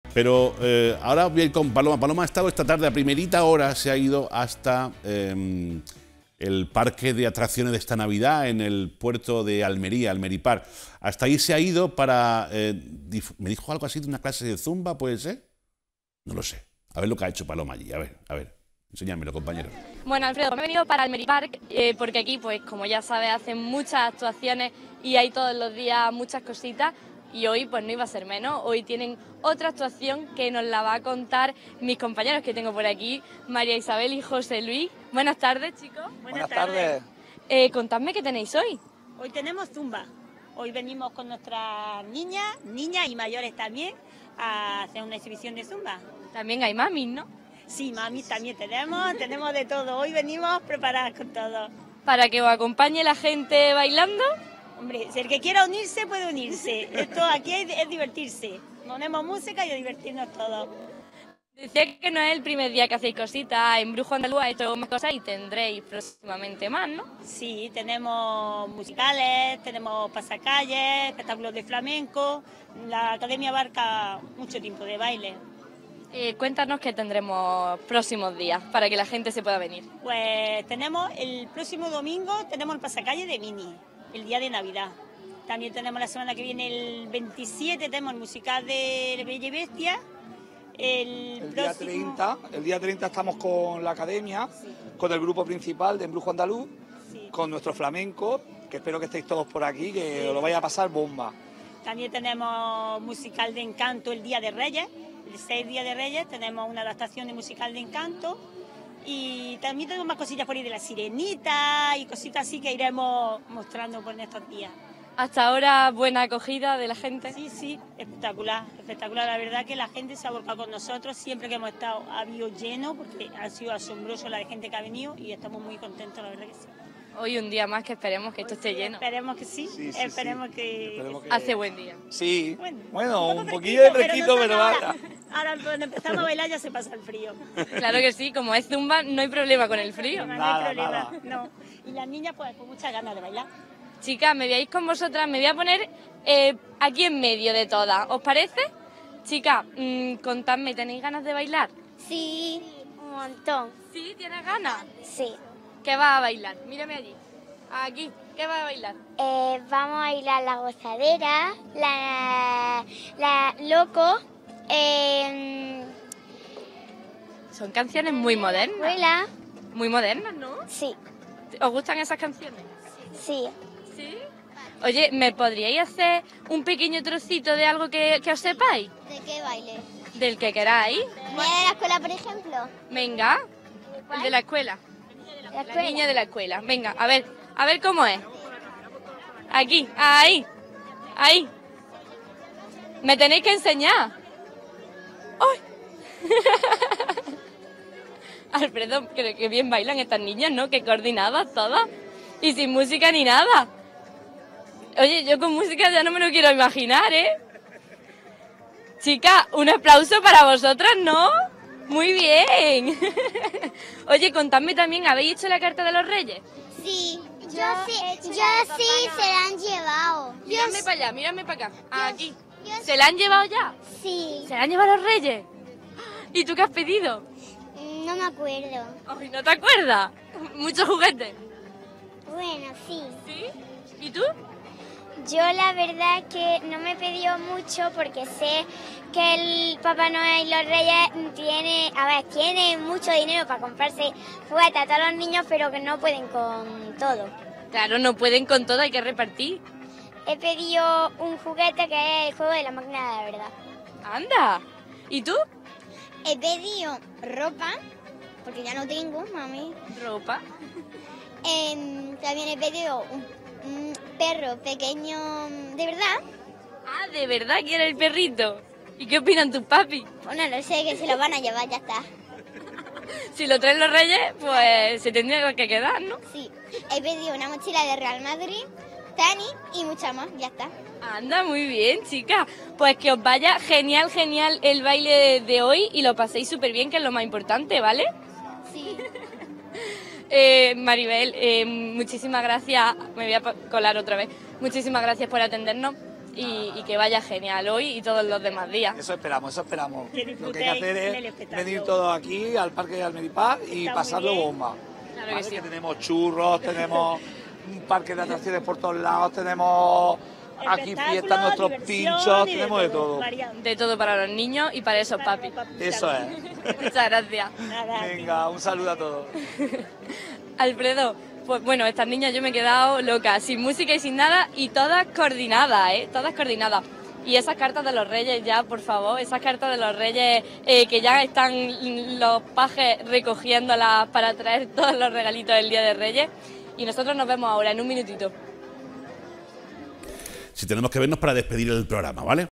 Pero ahora voy a ir con Paloma. Paloma ha estado esta tarde a primerita hora, se ha ido hasta el parque de atracciones de esta Navidad en el puerto de Almería, Almeripar. Hasta ahí se ha ido para... me dijo algo así de una clase de zumba, ¿puede ser? No lo sé. A ver lo que ha hecho Paloma allí. A ver. Enséñamelo, compañero. Bueno, Alfredo, me he venido para Almeripar porque aquí, pues como ya sabes, hacen muchas actuaciones y hay todos los días muchas cositas. Y hoy pues no iba a ser menos, hoy tienen otra actuación que nos la va a contar mis compañeros que tengo por aquí, María Isabel y José Luis. Buenas tardes, chicos. Buenas tardes. Contadme qué tenéis hoy. Hoy tenemos zumba. Hoy venimos con nuestras niñas y mayores también, a hacer una exhibición de zumba. También hay mamis, ¿no? Sí, mamis también tenemos de todo. Hoy venimos preparadas con todo. Para que os acompañe la gente bailando. Hombre, si el que quiera unirse puede unirse. Esto aquí es divertirse. Ponemos música y a divertirnos todos. Decía que no es el primer día que hacéis cositas, en Brujo Andaluz he hecho más cosas y tendréis próximamente más, ¿no? Sí, tenemos musicales, tenemos pasacalles, espectáculos de flamenco. La academia abarca mucho tiempo de baile. Cuéntanos qué tendremos próximos días para que la gente se pueda venir. Pues tenemos el próximo domingo, tenemos el pasacalle de Mini, el día de Navidad. También tenemos la semana que viene, el 27, tenemos el musical de Bella y Bestia. El día 30 estamos con la academia, sí, con el grupo principal de Embrujo Andaluz, sí, con nuestro flamenco, que espero que estéis todos por aquí, que os lo vaya a pasar bomba. También tenemos musical de Encanto el Día de Reyes, el 6 Día de Reyes, tenemos una adaptación de musical de Encanto. Y también tenemos más cosillas por ahí de la Sirenita y cositas así que iremos mostrando por estos días. Hasta ahora buena acogida de la gente. Sí, espectacular. La verdad que la gente se ha volcado con nosotros. Siempre que hemos estado ha habido lleno porque ha sido asombroso la de gente que ha venido y estamos muy contentos, la verdad que sí. Hoy un día más que esperemos que esto esté lleno. Esperemos que sí, esperemos que... Hace buen día. Sí, bueno un poquillo de fresquito, pero vaya. Ahora cuando empezamos a bailar ya se pasa el frío. Claro que sí, como es zumba no hay problema con el frío. No hay problema, no. Y las niñas pues con muchas ganas de bailar. Chicas, me voy con vosotras, me voy a poner aquí en medio de todas, ¿os parece? Chicas, contadme, ¿tenéis ganas de bailar? Sí, un montón. ¿Sí? ¿Tienes ganas? Sí. ¿Qué vas a bailar? Mírame allí. Aquí, ¿qué vas a bailar? Vamos a bailar la gozadera, la loco. Son canciones muy modernas. Abuela. Muy modernas, ¿no? Sí. ¿Os gustan esas canciones? Sí. ¿Sí? Oye, ¿me podríais hacer un pequeño trocito de algo que os sepáis? ¿De qué baile? Del que queráis. ¿Niña de la escuela, por ejemplo? Venga, el de la escuela. La niña de la escuela. Venga, a ver cómo es. Aquí, ahí. Me tenéis que enseñar. ¡Ay! Alfredo, creo que bien bailan estas niñas, ¿no? Que coordinadas todas. Y sin música ni nada. Oye, yo con música ya no me lo quiero imaginar, ¿eh? Chicas, un aplauso para vosotras, ¿no? Muy bien. Oye, contadme también, ¿habéis hecho la carta de los Reyes? Sí, yo sí, se la han llevado. Mírame para acá. Aquí. ¿Se la han llevado ya? Sí. ¿Se la han llevado los Reyes? ¿Y tú qué has pedido? No me acuerdo. Ay, ¿no te acuerdas? ¿Muchos juguetes? Bueno, sí. ¿Sí? ¿Y tú? Yo la verdad es que no me he pedido mucho porque sé que el Papá Noel y los Reyes tienen mucho dinero para comprarse juguetes a todos los niños, pero que no pueden con todo. Claro, no pueden con todo, hay que repartir. He pedido un juguete que es el juego de la máquina de la verdad. ¡Anda! ¿Y tú? He pedido ropa, porque ya no tengo, mami. ¿Ropa? También he pedido un perro pequeño de verdad. Ah, ¿de verdad quiere el perrito? ¿Y qué opinan tus papis? Pues no lo sé, que se lo van a llevar, ya está. Si lo traen los Reyes, pues se tendría que quedar, ¿no? Sí. He pedido una mochila de Real Madrid, Tani y mucha más, ya está. Anda, muy bien, chicas. Pues que os vaya genial el baile de hoy y lo paséis súper bien, que es lo más importante, ¿vale? Sí. Maribel, muchísimas gracias. Me voy a colar otra vez. Muchísimas gracias por atendernos y que vaya genial hoy y todos los demás días. Eso esperamos, eso esperamos. Que Lo que hay que hacer disfrutéis del es espectáculo. venir todos aquí al Parque de Almeripar y Está muy pasarlo bien. bomba. Claro que ¿Vale? sí. Que tenemos churros, tenemos un parque de atracciones por todos lados, tenemos aquí Espectáculos, fiestas, nuestros diversión pinchos, y tenemos de todo. variante. De todo para los niños y para esos Para papis. los papis Eso también. es. Muchas gracias. Nada, Venga, un saludo a todos. Alfredo, pues bueno, estas niñas yo me he quedado loca, sin música y sin nada, y todas coordinadas, todas coordinadas. Y esas cartas de los reyes ya, por favor, esas cartas de los reyes que ya están los pajes recogiéndolas para traer todos los regalitos del Día de Reyes. Y nosotros nos vemos ahora en un minutito. Si tenemos que vernos para despedir el programa, ¿vale?